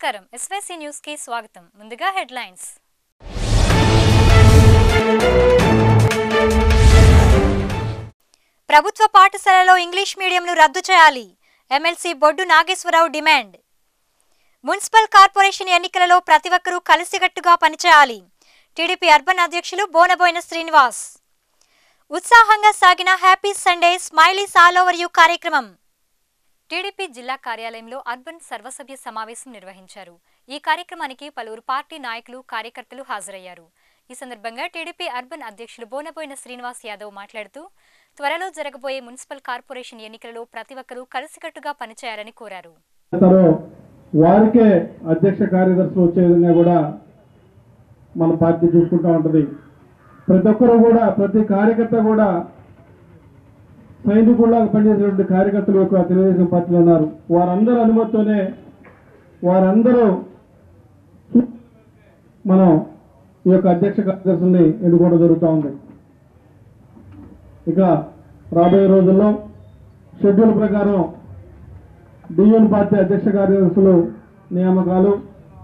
నమస్కారం SYC news కి స్వాగతం ముందుగా హెడ్లైన్స్ ప్రభుత్వ పాఠశాలలో ఇంగ్లీష్ మీడియంను రద్దు చేయాలి MLC Boddu Nageswararao demand municipal corporation ఎన్నికలలో ప్రతి ఒక్కరూ కలిసికట్టుగా పనిచేయాలి టీడీపీ అర్బన్ అధ్యక్షులు బోనబోయిన శ్రీనివాస్ ఉత్సాహంగా సాగిన happy Sunday smileys all over you కార్యక్రమం టీడీపీ జిల్లా కార్యాలయంలో అర్బన్ సర్వసభ్య సమావేశం నిర్వహించారు. ఈ కార్యక్రమానికి పలువురు పార్టీ నాయకులు కార్యకర్తలు హాజరయ్యారు. ఈ సందర్భంగా టీడీపీ అర్బన్ అధ్యక్షులు బోనబోయిన శ్రీనివాస్ యాదవ్ మాట్లాడుతూ త్వరలో జరగబోయే మున్సిపల్ కార్పొరేషన్ ఎన్నికలలో ప్రతి ఒక్కరూ కలిసికట్టుగా పనిచేయాలని కోరారు. వారికే అధ్యక్ష కార్యదర్శులు వచ్చే విధంగా కూడా మన పార్టీ చూసుకుంటూ ఉంటుంది. ప్రతి ఒక్కరూ కూడా ప్రతి కార్యకర్త కూడా సైనికుల్లాగా పనిచేసేటువంటి కార్యకర్తలు యొక్క తెలుగుదేశం పార్టీలో ఉన్నారు. వారందరూ అనుమతితోనే వారందరూ మనం ఈ యొక్క అధ్యక్ష కార్యదర్శుల్ని ఎన్నుకోవడం జరుగుతూ ఉంది. ఇక రాబోయే రోజుల్లో షెడ్యూల్ ప్రకారం డివిజన్ పార్టీ అధ్యక్ష కార్యదర్శులు నియామకాలు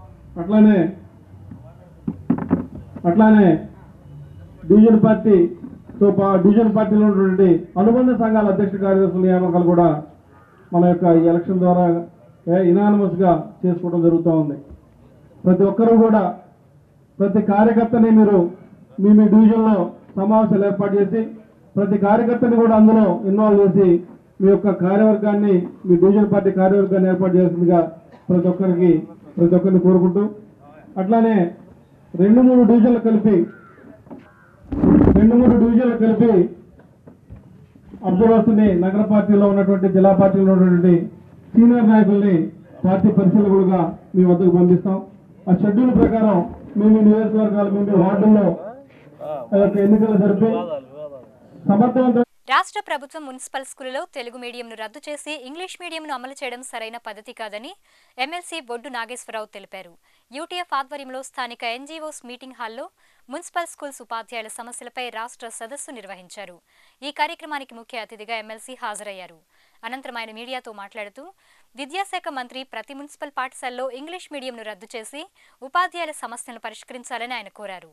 అట్లానే డివిజన్ పార్టీలో ఉన్నటువంటి అనుబంధ సంఘాల అధ్యక్ష కార్యదర్శుల నియామకాలు కూడా మన యొక్క ఎలక్షన్ ద్వారా ఇనానిమస్గా చేసుకోవడం జరుగుతూ ఉంది. ప్రతి ఒక్కరూ కూడా ప్రతి కార్యకర్తని మీరు మీ డివిజన్లో సమావేశాలు ఏర్పాటు చేసి ప్రతి కార్యకర్తని కూడా అందులో ఇన్వాల్వ్ చేసి మీ యొక్క కార్యవర్గాన్ని మీ డివిజన్ పార్టీ కార్యవర్గాన్ని ఏర్పాటు చేస్తుందిగా ప్రతి ఒక్కరిని కోరుకుంటూ అట్లానే 2-3 డివిజన్లు కలిపి అబ్జర్వర్స్ని నగర పార్టీలో ఉన్నటువంటి జిల్లా పార్టీలో ఉన్నటువంటి సీనియర్ నాయకుల్ని పార్టీ పరిశీలకులుగా మీ వద్దకు పంపిస్తాం. ఆ షెడ్యూల్ ప్రకారం మేము నియోజకవర్గాలు మేము వార్డుల్లో ఎన్నికలు జరిపి సమర్థవంతంగా రాష్ట్ర ప్రభుత్వం మున్సిపల్ స్కూలులో తెలుగు మీడియంను రద్దు చేసి ఇంగ్లీష్ మీడియంను అమలు చేయడం సరైన పద్ధతి కాదని ఎమ్మెల్సీ బొడ్డు నాగేశ్వరరావు తెలిపారు. యూటీఎఫ్ ఆధ్వర్యంలో స్థానిక ఎన్జీఓస్ మీటింగ్ హాల్లో మున్సిపల్ స్కూల్స్ ఉపాధ్యాయుల సమస్యలపై రాష్ట్ర సదస్సు నిర్వహించారు. ఈ కార్యక్రమానికి ముఖ్య అతిథిగా ఎమ్మెల్సీ హాజరయ్యారు. అనంతరం ఆయన మీడియాతో మాట్లాడుతూ విద్యాశాఖ మంత్రి ప్రతి మున్సిపల్ పాఠశాలలో ఇంగ్లీష్ మీడియంను రద్దు చేసి ఉపాధ్యాయుల సమస్యలను పరిష్కరించాలని ఆయన కోరారు.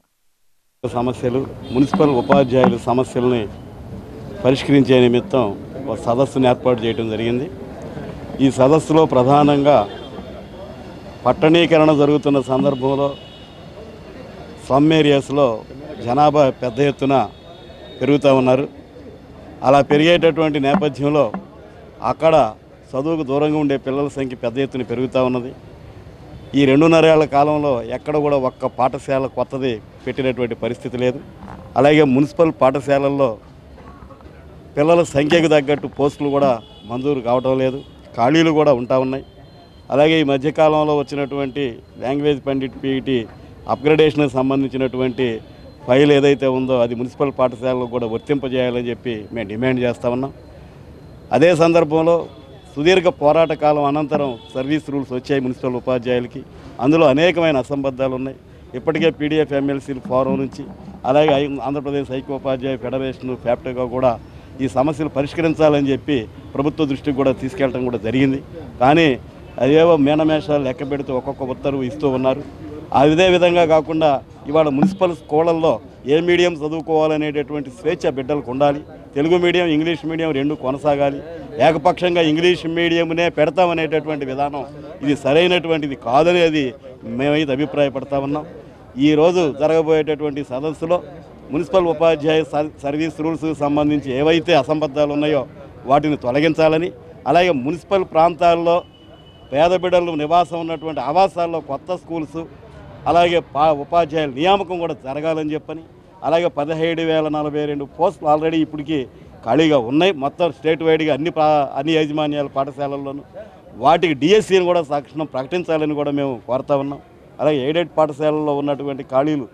మున్సిపల్ ఉపాధ్యాయుల సమస్యలని పరిష్కరించే నిమిత్తం ఒక సదస్సును ఏర్పాటు చేయడం జరిగింది. ఈ సదస్సులో ప్రధానంగా పట్టణీకరణ జరుగుతున్న సందర్భంలో సమ్ ఏరియాస్లో జనాభా పెద్ద ఎత్తున పెరుగుతూ ఉన్నారు. అలా పెరిగేటటువంటి నేపథ్యంలో అక్కడ చదువుకు దూరంగా ఉండే పిల్లల సంఖ్య పెద్ద ఎత్తున పెరుగుతూ ఉన్నది. ఈ 2.5 ఏళ్ల కాలంలో ఎక్కడ కూడా ఒక్క పాఠశాల కొత్తది పెట్టినటువంటి పరిస్థితి లేదు. అలాగే మున్సిపల్ పాఠశాలల్లో పిల్లల సంఖ్యకు తగ్గట్టు పోస్టులు కూడా మంజూరు కావడం లేదు, ఖాళీలు కూడా ఉంటా ఉన్నాయి. అలాగే ఈ మధ్యకాలంలో వచ్చినటువంటి లాంగ్వేజ్ పండిట్ పీఈటీ అప్గ్రేడేషన్కి సంబంధించినటువంటి ఫైల్ ఏదైతే ఉందో అది మున్సిపల్ పాఠశాలలో కూడా వర్తింపజేయాలని చెప్పి మేము డిమాండ్ చేస్తూ ఉన్నాం. అదే సందర్భంలో సుదీర్ఘ పోరాట కాలం అనంతరం సర్వీస్ రూల్స్ వచ్చాయి మున్సిపల్ ఉపాధ్యాయులకి. అందులో అనేకమైన అసంబద్ధాలు ఉన్నాయి. ఇప్పటికే పీడీఎఫ్ ఎమ్మెల్సీల ఫోరం నుంచి అలాగే ఆంధ్రప్రదేశ్ ఐక్యోపాధ్యాయ ఫెడరేషన్ ఫ్యాప్టోగా కూడా ఈ సమస్యలు పరిష్కరించాలని చెప్పి ప్రభుత్వ దృష్టికి కూడా తీసుకెళ్ళడం కూడా జరిగింది. కానీ అదేవో మీనమేషాలు లెక్క పెడుతూ ఒక్కొక్క ఉత్తర్వు ఇస్తూ ఉన్నారు. అదే విధంగా కాకుండా ఇవాళ మున్సిపల్ స్కూళ్ళల్లో ఏ మీడియం చదువుకోవాలనేటటువంటి స్వేచ్ఛ బిడ్డలకు ఉండాలి. తెలుగు మీడియం ఇంగ్లీష్ మీడియం రెండు కొనసాగాలి. ఏకపక్షంగా ఇంగ్లీష్ మీడియంనే పెడతామనేటటువంటి విధానం ఇది సరైనటువంటిది కాదనేది మేమైతే అభిప్రాయపడతా ఉన్నాం. ఈరోజు జరగబోయేటటువంటి సదస్సులో మున్సిపల్ ఉపాధ్యాయ సర్వీస్ రూల్స్కి సంబంధించి ఏవైతే అసంబద్ధాలు ఉన్నాయో వాటిని తొలగించాలని, అలాగే మున్సిపల్ ప్రాంతాల్లో పేద బిడ్డలు నివాసం ఉన్నటువంటి ఆవాసాల్లో కొత్త స్కూల్స్ అలాగే ఉపాధ్యాయుల నియామకం కూడా జరగాలని చెప్పని, అలాగే 17,042 పోస్టులు ఆల్రెడీ ఇప్పటికీ ఖాళీగా ఉన్నాయి మొత్తం స్టేట్ వైడ్గా అన్ని యాజమాన్యాల పాఠశాలల్లోనూ. వాటికి డిఎస్సీని కూడా తక్షణం ప్రకటించాలని కూడా మేము కోరుతా ఉన్నాం. అలాగే ఎయిడెడ్ పాఠశాలల్లో ఉన్నటువంటి ఖాళీలు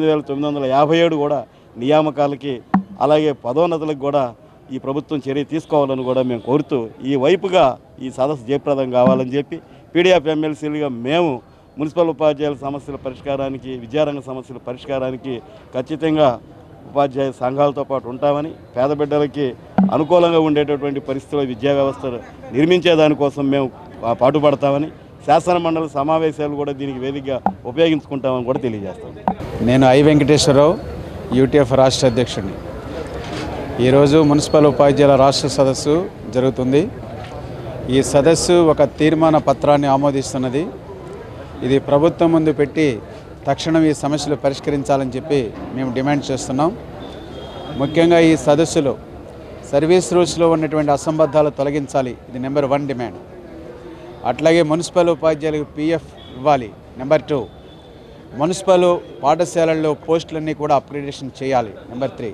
8,957 కూడా నియామకాలకి అలాగే పదోన్నతులకు కూడా ఈ ప్రభుత్వం చర్య తీసుకోవాలని కూడా మేము కోరుతూ ఈ వైపుగా ఈ సదస్సు జయప్రదం కావాలని చెప్పి పీడీఎఫ్ ఎమ్మెల్సీలుగా మేము మున్సిపల్ ఉపాధ్యాయుల సమస్యల పరిష్కారానికి విద్యారంగ సమస్యల పరిష్కారానికి ఖచ్చితంగా ఉపాధ్యాయ సంఘాలతో పాటు ఉంటామని, పేద బిడ్డలకి అనుకూలంగా ఉండేటటువంటి పరిస్థితుల్లో విద్యా వ్యవస్థ నిర్మించేదానికోసం మేము పాటుపడతామని శాసనమండలి సమావేశాలు కూడా దీనికి వేదికగా ఉపయోగించుకుంటామని కూడా తెలియజేస్తాం. నేను ఐ వెంకటేశ్వరరావు, యూటీఎఫ్ రాష్ట్ర అధ్యక్షుడిని. ఈరోజు మున్సిపల్ ఉపాధ్యాయుల రాష్ట్ర సదస్సు జరుగుతుంది. ఈ సదస్సు ఒక తీర్మాన పత్రాన్ని ఆమోదిస్తున్నది. ఇది ప్రభుత్వం ముందు పెట్టి తక్షణం ఈ సమస్యలు పరిష్కరించాలని చెప్పి మేము డిమాండ్ చేస్తున్నాం. ముఖ్యంగా ఈ సదస్సులో సర్వీస్ రూల్స్లో ఉన్నటువంటి అసంబద్ధాలు తొలగించాలి, ఇది నెంబర్ 1 డిమాండ్. అట్లాగే మున్సిపల్ ఉపాధ్యాయులకు PF ఇవ్వాలి. నెంబర్ 2, మున్సిపల్ పాఠశాలల్లో పోస్టులన్నీ కూడా అప్గ్రేడేషన్ చేయాలి. నెంబర్ 3,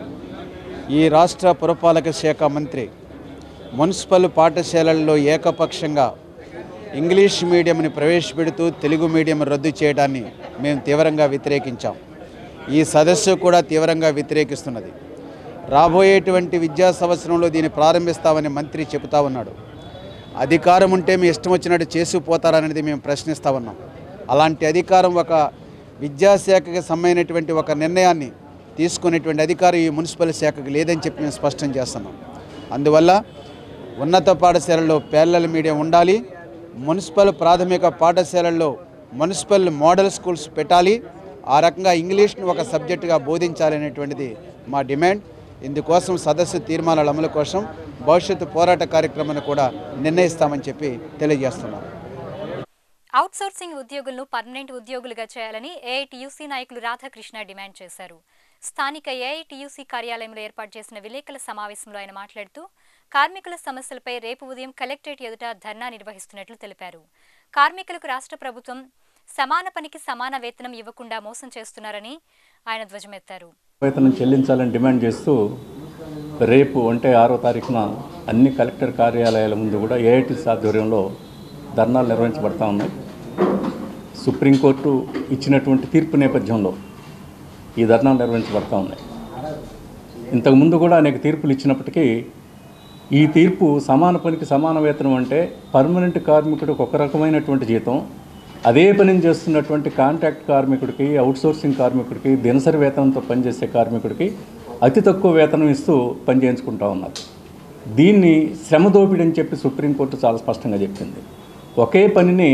ఈ రాష్ట్ర పురపాలక శాఖ మంత్రి మున్సిపల్ పాఠశాలల్లో ఏకపక్షంగా ఇంగ్లీష్ మీడియంని ప్రవేశపెడుతూ తెలుగు మీడియం రద్దు చేయడాన్ని మేము తీవ్రంగా వ్యతిరేకించాం. ఈ సదస్సు కూడా తీవ్రంగా వ్యతిరేకిస్తున్నది. రాబోయేటువంటి విద్యా సంవత్సరంలో దీన్ని ప్రారంభిస్తామని మంత్రి చెబుతా ఉన్నాడు. అధికారం ఉంటే మీ ఇష్టం వచ్చినట్టు చేసుకుపోతారనేది మేము ప్రశ్నిస్తూ ఉన్నాం. అలాంటి అధికారం ఒక విద్యాశాఖకి సంబంధించినటువంటి ఒక నిర్ణయాన్ని తీసుకునేటువంటి అధికారం ఈ మున్సిపల్ శాఖకు లేదని చెప్పి మేము స్పష్టం చేస్తున్నాం. అందువల్ల ఉన్నత పాఠశాలల్లో ప్యారలల్ మీడియం ఉండాలి. మున్సిపల్ ప్రాథమిక పాఠశాలల్లో మున్సిపల్ మోడల్ స్కూల్స్ పెట్టాలి. ఆ రకంగా ఇంగ్లీష్ను ఒక సబ్జెక్టుగా బోధించాలనేటువంటిది మా డిమాండ్. ఇందుకోసం సదస్సు తీర్మానాల అమలు కోసం భవిష్యత్తు పోరాట కార్యక్రమాన్ని కూడా నిర్ణయిస్తామని చెప్పి తెలియజేస్తున్నాం. అవుట్సోర్సింగ్ ఉద్యోగులను పర్మనెంట్ ఉద్యోగులుగా చేయాలని ఏఐటీయూసీ నాయకులు రాధాకృష్ణ డిమాండ్ చేశారు. స్థానిక ఏఐటీయూసీ కార్యాలయంలో ఏర్పాటు చేసిన విలేకరుల సమావేశంలో ఆయన మాట్లాడుతూ కార్మికుల సమస్యలపై రేపు ఉదయం కలెక్టరేట్ ఎదుట ధర్నా నిర్వహిస్తున్నట్లు తెలిపారు. కార్మికులకు రాష్ట్ర ప్రభుత్వం సమాన పనికి సమాన వేతనం ఇవ్వకుండా మోసం చేస్తున్నారని ఆయన ధ్వజమెత్తారు. వేతనం చెల్లించాలని డిమాండ్ చేస్తూ రేపు అంటే 6వ తారీఖున అన్ని కలెక్టర్ కార్యాలయాల ముందు కూడా ఏఐటీసీ ఆధ్వర్యంలో ధర్నాలు నిర్వహించబడతా ఉన్నాయి. సుప్రీంకోర్టు ఇచ్చినటువంటి తీర్పు నేపథ్యంలో ఈ ధర్నాలు నిర్వహించబడతా ఉన్నాయి. ఇంతకుముందు కూడా అనేక తీర్పులు ఇచ్చినప్పటికీ ఈ తీర్పు సమాన పనికి సమాన వేతనం అంటే పర్మనెంట్ కార్మికుడికి ఒక రకమైనటువంటి జీతం, అదే పనిని చేస్తున్నటువంటి కాంట్రాక్ట్ కార్మికుడికి, అవుట్సోర్సింగ్ కార్మికుడికి, దినసరి వేతనంతో పనిచేసే కార్మికుడికి అతి తక్కువ వేతనం ఇస్తూ పనిచేయించుకుంటా ఉన్నారు. దీన్ని శ్రమ దోపిడీ అని చెప్పి సుప్రీంకోర్టు చాలా స్పష్టంగా చెప్పింది. ఒకే పనిని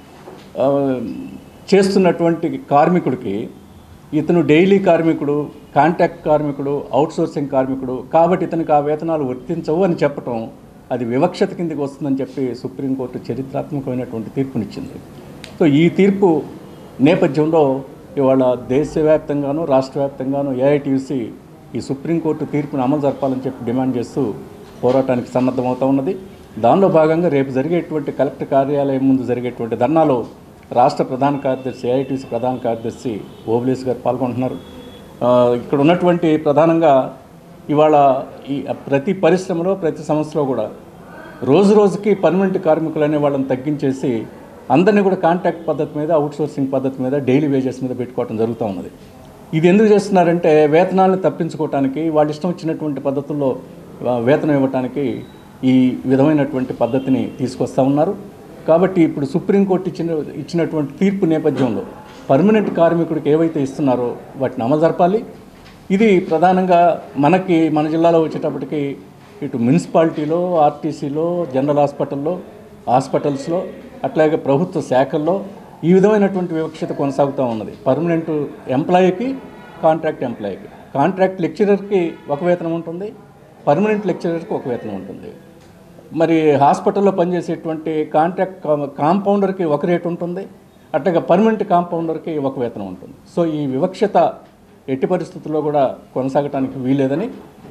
చేస్తున్నటువంటి కార్మికుడికి ఇతను డైలీ కార్మికుడు, కాంట్రాక్ట్ కార్మికుడు, అవుట్సోర్సింగ్ కార్మికుడు కాబట్టి ఇతనికి ఆ వేతనాలు వర్తించవు అని చెప్పటం అది వివక్షత కిందకి వస్తుందని చెప్పి సుప్రీంకోర్టు చరిత్రాత్మకమైనటువంటి తీర్పునిచ్చింది. సో ఈ తీర్పు నేపథ్యంలో ఇవాళ దేశవ్యాప్తంగానూ రాష్ట్ర వ్యాప్తంగానూ ఏఐటీయూసీ ఈ సుప్రీంకోర్టు తీర్పును అమలు జరపాలని చెప్పి డిమాండ్ చేస్తూ పోరాటానికి సన్నద్ధమవుతూ ఉన్నది. దానిలో భాగంగా రేపు జరిగేటువంటి కలెక్టర్ కార్యాలయం ముందు జరిగేటువంటి ధర్నాలో రాష్ట్ర ప్రధాన కార్యదర్శి, ఏఐటీయూసీ ప్రధాన కార్యదర్శి ఓబులేస్ గారు పాల్గొంటున్నారు. ఇక్కడ ఉన్నటువంటి ప్రధానంగా ఇవాళ ఈ ప్రతి పరిశ్రమలో ప్రతి సంస్థలో కూడా రోజు రోజుకి పర్మనెంట్ కార్మికులు అనే వాళ్ళని తగ్గించేసి అందరినీ కూడా కాంట్రాక్ట్ పద్ధతి మీద, అవుట్సోర్సింగ్ పద్ధతి మీద, డైలీ వేజెస్ మీద పెట్టుకోవడం జరుగుతూ ఉన్నది. ఇది ఎందుకు చేస్తున్నారంటే వేతనాలను తప్పించుకోవటానికి, వాళ్ళ ఇష్టం వచ్చినటువంటి పద్ధతుల్లో వేతనం ఇవ్వటానికి ఈ విధమైనటువంటి పద్ధతిని తీసుకొస్తూ ఉన్నారు. కాబట్టి ఇప్పుడు సుప్రీంకోర్టు ఇచ్చినటువంటి తీర్పు నేపథ్యంలో పర్మనెంట్ కార్మికుడికి ఏవైతే ఇస్తున్నారో వాటిని అమలు జరపాలి. ఇది ప్రధానంగా మన జిల్లాలో వచ్చేటప్పటికి ఇటు మున్సిపాలిటీలో, ఆర్టీసీలో, జనరల్ హాస్పిటల్స్లో అట్లాగే ప్రభుత్వ శాఖల్లో ఈ విధమైనటువంటి వివక్షత కొనసాగుతూ ఉన్నది. పర్మనెంట్ ఎంప్లాయీకి, కాంట్రాక్ట్ ఎంప్లాయీకి, కాంట్రాక్ట్ లెక్చరర్కి ఒక వేతనం ఉంటుంది, పర్మనెంట్ లెక్చరర్కి ఒక వేతనం ఉంటుంది. మరి హాస్పిటల్లో పనిచేసేటువంటి కాంట్రాక్ట్ కాంపౌండర్కి ఒక రేటు ఉంటుంది, అట్లాగే పర్మనెంట్ కాంపౌండర్కి ఒక వేతనం ఉంటుంది. సో ఈ వివక్షత ఎట్టి పరిస్థితుల్లో కూడా కొనసాగటానికి వీలేదని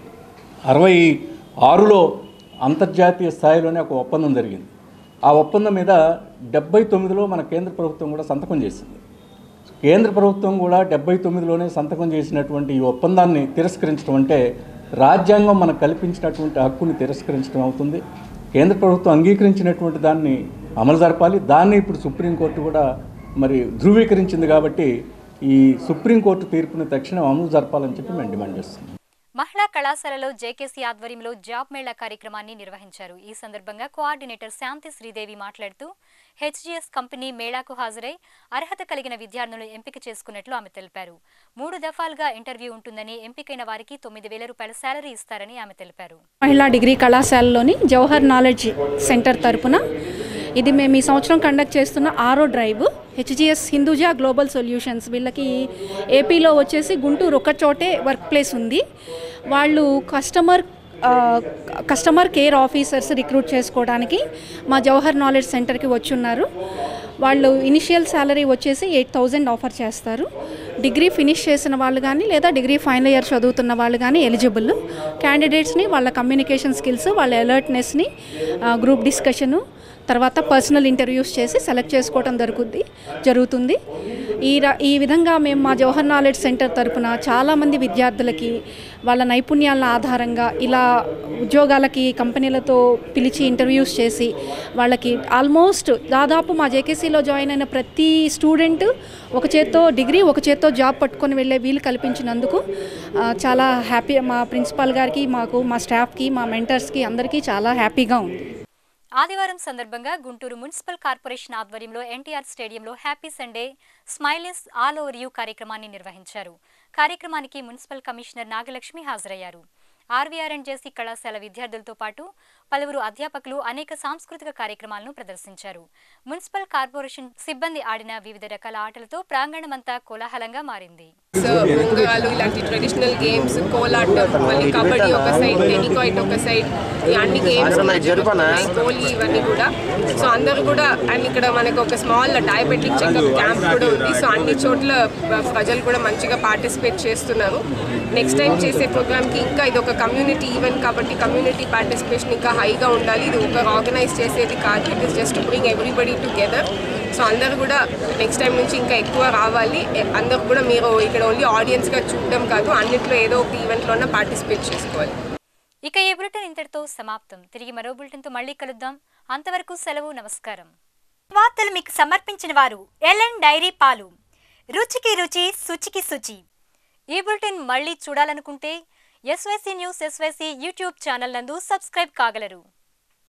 66లో అంతర్జాతీయ స్థాయిలోనే ఒక ఒప్పందం జరిగింది. ఆ ఒప్పందం మీద 79లో మన కేంద్ర ప్రభుత్వం కూడా సంతకం చేసింది. కేంద్ర ప్రభుత్వం కూడా 79లోనే సంతకం చేసినటువంటి ఈ ఒప్పందాన్ని తిరస్కరించడం అంటే రాజ్యాంగం మనకు కల్పించినటువంటి హక్కుని తిరస్కరించడం అవుతుంది. కేంద్ర ప్రభుత్వం అంగీకరించినటువంటి దాన్ని అమలు జరపాలి. దాన్ని ఇప్పుడు సుప్రీంకోర్టు కూడా మరి ధృవీకరించింది. కాబట్టి ఈ సుప్రీంకోర్టు తీర్పుని తక్షణం అమలు జరపాలని చెప్పి మేము డిమాండ్ చేస్తున్నాం. మహిళా కళాశాలలో జేకేసీ ఆధ్వర్యంలో జాబ్ మేళా కార్యక్రమాన్ని నిర్వహించారు. ఈ సందర్భంగా కోఆర్డినేటర్ శాంతి శ్రీదేవి మాట్లాడుతూ హెచ్జిఎస్ కంపెనీ మేళాకు హాజరై అర్హత కలిగిన విద్యార్థులను ఎంపిక చేసుకున్నట్లు ఆమె తెలిపారు. 3 దఫాలుగా ఇంటర్వ్యూ ఉంటుందని, ఎంపికైన వారికి 9,000 రూపాయల శాలరీ ఇస్తారని ఆమె తెలిపారు. మహిళా డిగ్రీ కళాశాలలోని జవహర్ నాలెడ్జ్ సెంటర్ తరపున ఇది మేము ఈ సంవత్సరం కండక్ట్ చేస్తున్న 6వ drive. HGS Hinduja global solutions వీళ్ళకి ఏపీలో వచ్చేసి గుంటూరు ఒక చోటే వర్క్ ప్లేస్ ఉంది. వాళ్ళు కస్టమర్ కేర్ ఆఫీసర్స్ రిక్రూట్ చేసుకోవడానికి మా జవహర్ నాలెడ్జ్ సెంటర్కి వచ్చున్నారు. వాళ్ళు ఇనిషియల్ శాలరీ వచ్చేసి 8,000 ఆఫర్ చేస్తారు. డిగ్రీ ఫినిష్ చేసిన వాళ్ళు కానీ లేదా డిగ్రీ ఫైనల్ ఇయర్ చదువుతున్న వాళ్ళు కానీ ఎలిజిబుల్. క్యాండిడేట్స్ని వాళ్ళ కమ్యూనికేషన్ స్కిల్స్, వాళ్ళ అలర్ట్నెస్ని, గ్రూప్ డిస్కషను, తర్వాత పర్సనల్ ఇంటర్వ్యూస్ చేసి సెలెక్ట్ చేసుకోవడం జరుగుతుంది. ఈ విధంగా మేము మా జవహర్ నాలెడ్జ్ సెంటర్ తరపున చాలామంది విద్యార్థులకి వాళ్ళ నైపుణ్యాల ఆధారంగా ఇలా ఉద్యోగాలకి కంపెనీలతో పిలిచి ఇంటర్వ్యూస్ చేసి వాళ్ళకి ఆల్మోస్ట్ దాదాపు మా జేకేసీలో జాయిన్ అయిన ప్రతి స్టూడెంట్ ఒక చేత్తో డిగ్రీ ఒక చేత్తో జాబ్ పట్టుకొని వెళ్ళే వీలు కల్పించినందుకు చాలా హ్యాపీ. మా ప్రిన్సిపాల్ గారికి, మాకు, మా స్టాఫ్కి, మా మెంటర్స్కి అందరికీ చాలా హ్యాపీగా ఉంది. ఆదివారం సందర్భంగా గుంటూరు మున్సిపల్ కార్పొరేషన్ ఆధ్వర్యంలో ఎన్టీఆర్ స్టేడియంలో happy Sunday smileys all over you కార్యక్రమాన్ని నిర్వహించారు. కార్యక్రమానికి మున్సిపల్ కమిషనర్ నాగలక్ష్మి హాజరయ్యారు. ఆర్వీఆర్ అండ్ జేసీ కళాశాల విద్యార్థులతో పాటు పలువురు అధ్యాపకులు అనేక సాంస్కృతిక కార్యక్రమాలను ప్రదర్శించారు. మున్సిపల్ కార్పొరేషన్ సిబ్బంది ఆడిన వివిధ రకాల ఆటలతో ప్రాంగణమంతా కోలాహలంగా మారింది. ఇలాంటి ట్రెడిషనల్ గేమ్స్, కోలాటం, మళ్ళీ కబడ్డీ ఒక సైడ్, టెనికాయిట్ ఒక సైడ్, అన్ని గేమ్స్, గోలీ, ఇవన్నీ కూడా. సో అందరూ కూడా, అండ్ ఇక్కడ మనకు ఒక స్మాల్ డయాబెటిక్ చెకప్ క్యాంప్ కూడా ఉంది. సో అన్ని చోట్ల ప్రజలు కూడా మంచిగా పార్టిసిపేట్ చేస్తున్నారు. నెక్స్ట్ టైం చేసే ప్రోగ్రామ్కి ఇంకా ఇది ఒక కమ్యూనిటీ ఈవెంట్ కాబట్టి కమ్యూనిటీ పార్టిసిపేషన్ ఇంకా హైగా ఉండాలి. ఇది ఒక ఆర్గనైజ్ చేసేది కాదు, it is just bring everybody together. So అందరూ కూడా నెక్స్ట్ టైం నుంచి ఇంకా ఎక్కువ రావాలి. అందరూ కూడా మీరు ఇక్కడ ఓన్లీ ఆడియన్స్గా చూడడం కాదు, అన్నింటిలో ఏదో ఒక ఈవెంట్లోనే పార్టిసిపేట్ చేసుకోవాలి. ఇక ఈ బులెటిన్ ఇంతటితో సమాప్తం. తిరిగి మరో బులెటిన్తో మళ్ళీ కలుద్దాం. అంతవరకు సెలవు, నమస్కారం. వార్తలు మీకు సమర్పించిన వారు ఎల్ఎన్ డైరీ పాలు. రుచికి రుచి, శుచికి శుచి. ఈ బులెటిన్ మళ్ళీ చూడాలనుకుంటే SYC news SYC YouTube channel నందు సబ్స్క్రైబ్ కాగలరు.